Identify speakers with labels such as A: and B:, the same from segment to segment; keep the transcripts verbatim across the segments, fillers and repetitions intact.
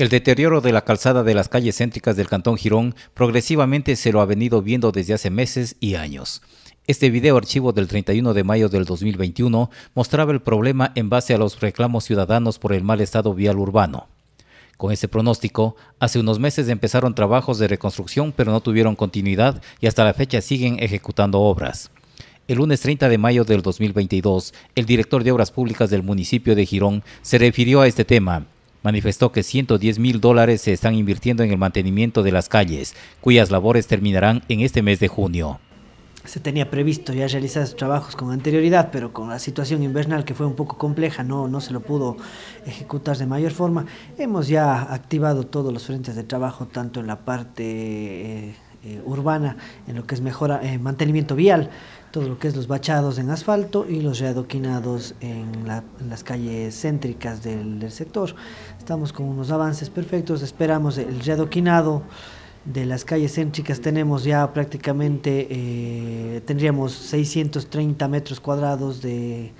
A: El deterioro de la calzada de las calles céntricas del Cantón Girón progresivamente se lo ha venido viendo desde hace meses y años. Este video archivo del treinta y uno de mayo del dos mil veintiuno mostraba el problema en base a los reclamos ciudadanos por el mal estado vial urbano. Con ese pronóstico, hace unos meses empezaron trabajos de reconstrucción, pero no tuvieron continuidad y hasta la fecha siguen ejecutando obras. El lunes treinta de mayo del dos mil veintidós, el director de Obras Públicas del municipio de Girón se refirió a este tema. Manifestó que ciento diez mil dólares se están invirtiendo en el mantenimiento de las calles, cuyas labores terminarán en este mes de junio.
B: Se tenía previsto ya realizar esos trabajos con anterioridad, pero con la situación invernal que fue un poco compleja, no, no se lo pudo ejecutar de mayor forma. Hemos ya activado todos los frentes de trabajo, tanto en la parte eh, eh, urbana, en lo que es mejora, eh, mantenimiento vial, todo lo que es los bachados en asfalto y los readoquinados en, la, en las calles céntricas del, del sector. Estamos con unos avances perfectos, esperamos el readoquinado de las calles céntricas. Tenemos ya prácticamente, eh, tendríamos seiscientos treinta metros cuadrados de,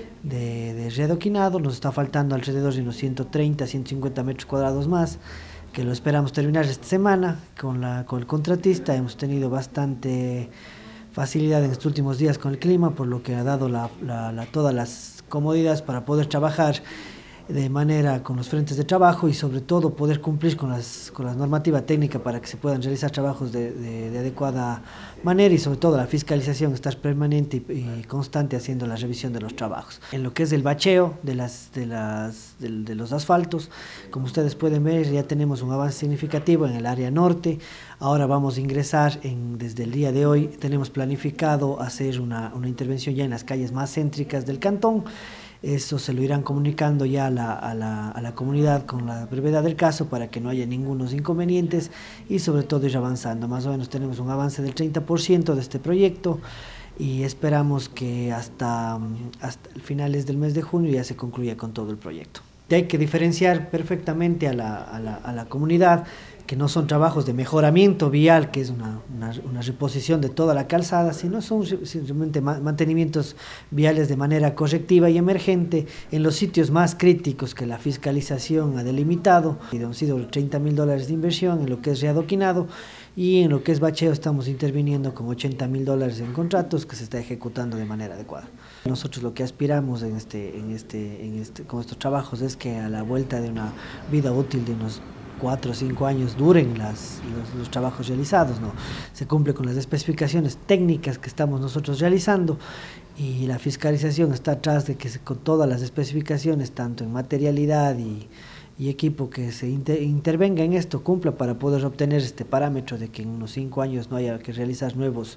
B: de, de readoquinado, nos está faltando alrededor de unos ciento treinta, ciento cincuenta metros cuadrados más, que lo esperamos terminar esta semana con, la, con el contratista. Hemos tenido bastante facilidad en estos últimos días con el clima, por lo que ha dado la, la, la, todas las comodidades para poder trabajar de manera con los frentes de trabajo y sobre todo poder cumplir con las con la normativa técnica para que se puedan realizar trabajos de, de, de adecuada manera, y sobre todo la fiscalización, estar permanente y, y constante haciendo la revisión de los trabajos. En lo que es el bacheo de, las, de, las, de, de los asfaltos, como ustedes pueden ver, ya tenemos un avance significativo en el área norte. Ahora vamos a ingresar en, desde el día de hoy, tenemos planificado hacer una, una intervención ya en las calles más céntricas del cantón. Eso se lo irán comunicando ya a la, a, la, a la comunidad con la brevedad del caso para que no haya ningunos inconvenientes y sobre todo ir avanzando. Más o menos tenemos un avance del treinta por ciento de este proyecto y esperamos que hasta, hasta finales del mes de junio ya se concluya con todo el proyecto. Hay que diferenciar perfectamente a la, a la, a la comunidad que no son trabajos de mejoramiento vial, que es una, una, una reposición de toda la calzada, sino son simplemente mantenimientos viales de manera correctiva y emergente en los sitios más críticos que la fiscalización ha delimitado. Han sido treinta mil dólares de inversión en lo que es readoquinado, y en lo que es bacheo estamos interviniendo con ochenta mil dólares en contratos que se está ejecutando de manera adecuada. Nosotros lo que aspiramos en este, en este, en este, con estos trabajos es que a la vuelta de una vida útil de unos cuatro o cinco años duren las, los, los trabajos realizados, ¿no? Se cumple con las especificaciones técnicas que estamos nosotros realizando y la fiscalización está atrás de que se, con todas las especificaciones, tanto en materialidad y, y equipo que se inter, intervenga en esto, cumpla para poder obtener este parámetro de que en unos cinco años no haya que realizar nuevos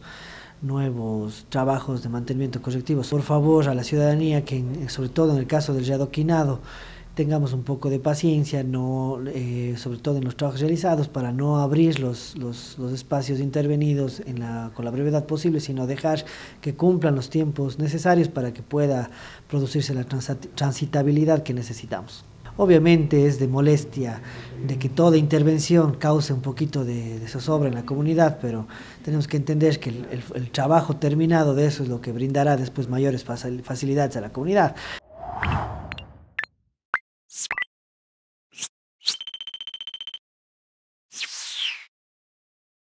B: nuevos trabajos de mantenimiento correctivos. Por favor, a la ciudadanía, que en, sobre todo en el caso del readoquinado, tengamos un poco de paciencia, no, eh, sobre todo en los trabajos realizados, para no abrir los, los, los espacios intervenidos en la, con la brevedad posible, sino dejar que cumplan los tiempos necesarios para que pueda producirse la transitabilidad que necesitamos. Obviamente es de molestia de que toda intervención cause un poquito de, de zozobra en la comunidad, pero tenemos que entender que el, el, el trabajo terminado de eso es lo que brindará después mayores facilidades a la comunidad.